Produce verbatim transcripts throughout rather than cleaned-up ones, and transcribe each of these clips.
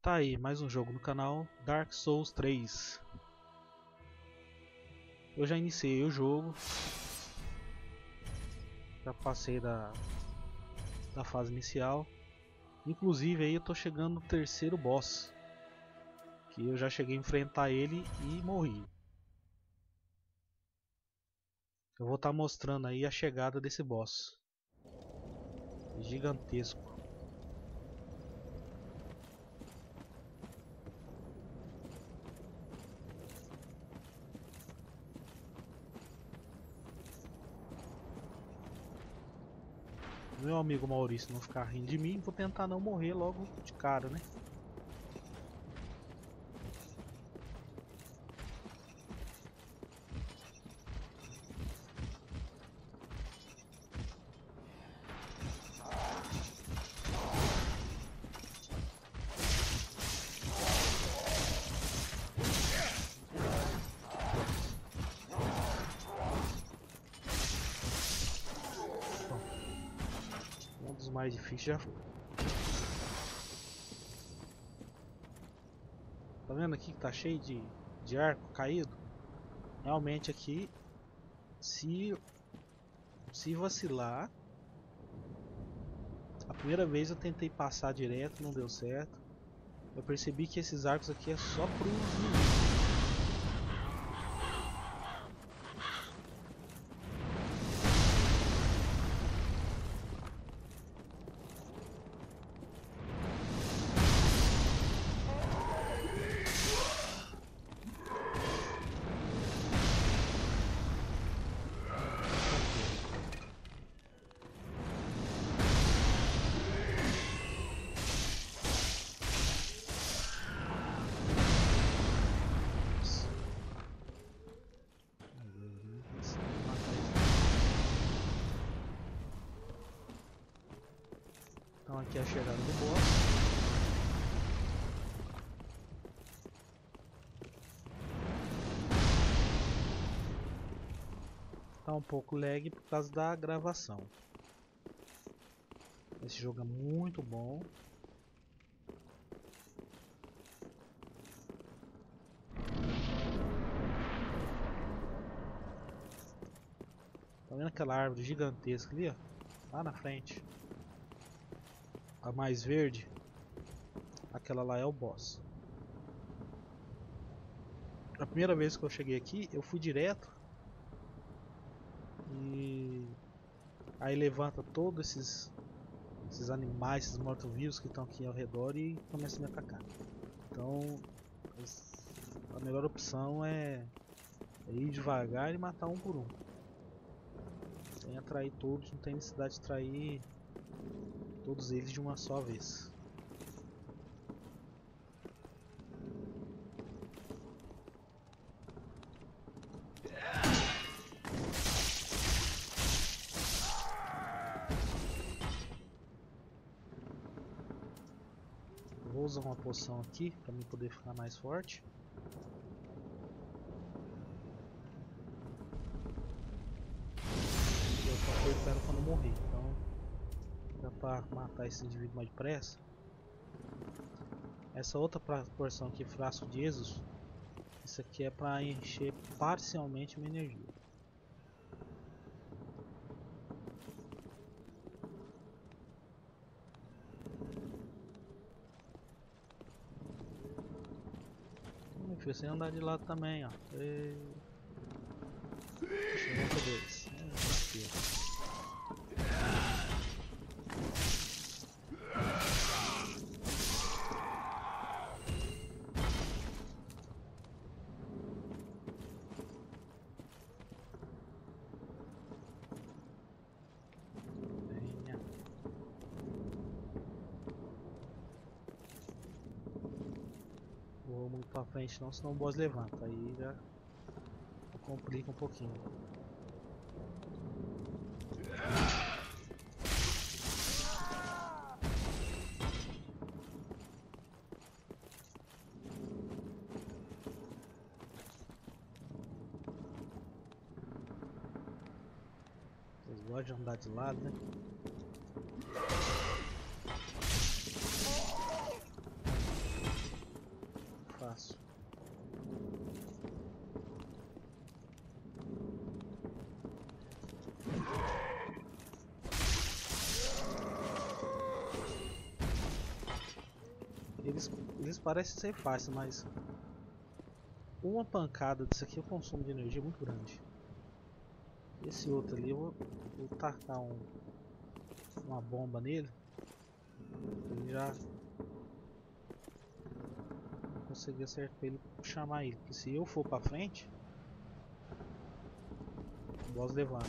Tá aí, mais um jogo no canal, Dark Souls três. Eu já iniciei o jogo, já passei da, da fase inicial. Inclusive aí eu tô chegando no terceiro boss, que eu já cheguei a enfrentar ele e morri. Eu vou estar mostrando aí a chegada desse boss gigantesco. Meu amigo Maurício não ficar rindo de mim, vou tentar não morrer logo de cara, né? Um dos mais difíceis já foi. Tá vendo aqui que tá cheio de, de arco caído? Realmente aqui, se, se vacilar, a primeira vez eu tentei passar direto, não deu certo. Eu percebi que esses arcos aqui é só pros inimigos. Então aqui é a chegada do boss. Tá um pouco lag por causa da gravação. Esse jogo é muito bom. Tá vendo aquela árvore gigantesca ali, ó? Lá na frente. A mais verde, aquela lá é o boss. A primeira vez que eu cheguei aqui, eu fui direto. E aí levanta todos esses, esses animais, esses mortos-vivos que estão aqui ao redor e começa a me atacar. Então a melhor opção é, é ir devagar e matar um por um. Sem atrair todos, não tem necessidade de atrair todos eles de uma só vez. Vou usar uma poção aqui para mim poder ficar mais forte. Eu só tô esperando quando morrer, então dá para matar esse indivíduo mais depressa. Essa outra porção aqui, frasco de Exos, isso aqui é para encher parcialmente minha energia. Você andar de lado também, ó. E... Chegou dois. Venha. Vou muito pra frente não, senão o boss levanta. Aí já complica um pouquinho. Eles gostam de andar de lado, né? fácil. Eles, eles parecem ser fáceis, mas uma pancada disso aqui, o consumo de energia é muito grande. Esse outro ali, eu vou, vou tacar um, uma bomba nele. Ele já não consegui acertar ele, chamar ele. Porque se eu for pra frente, o boss levanta.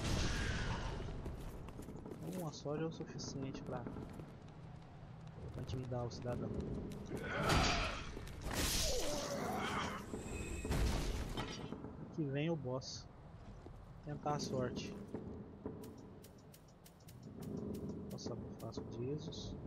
Uma só já é o suficiente pra, pra intimidar o cidadão. Aqui vem o boss. Tentar a sorte. Passar pro frasco de Exos.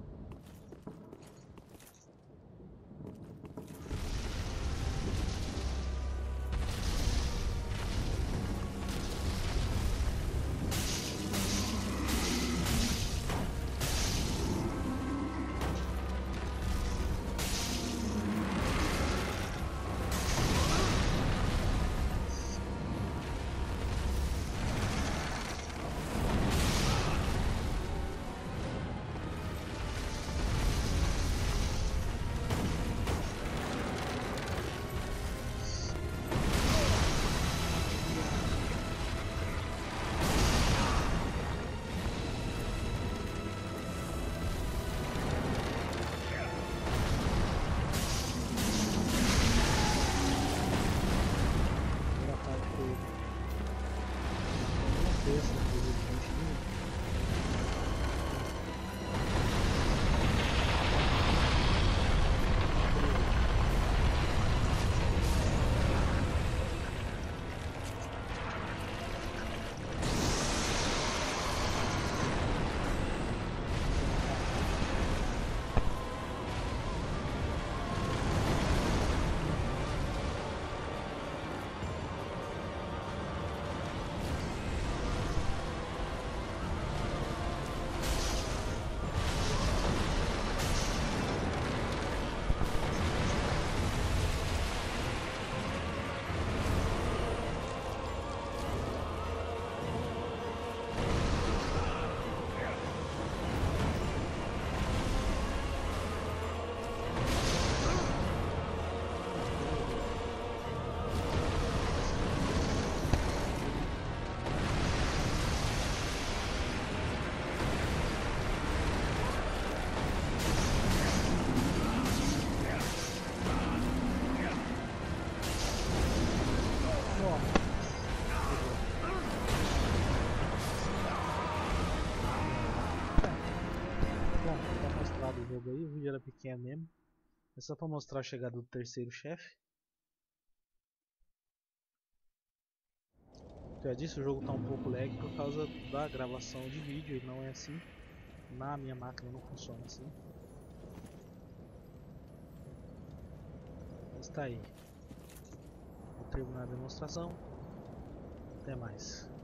Jogo aí, o vídeo era pequeno mesmo, é só para mostrar a chegada do terceiro chefe. Já disse, o jogo tá um pouco lag por causa da gravação de vídeo, e não é assim. Na minha máquina não funciona assim. Mas tá aí. Vou terminar a demonstração. Até mais.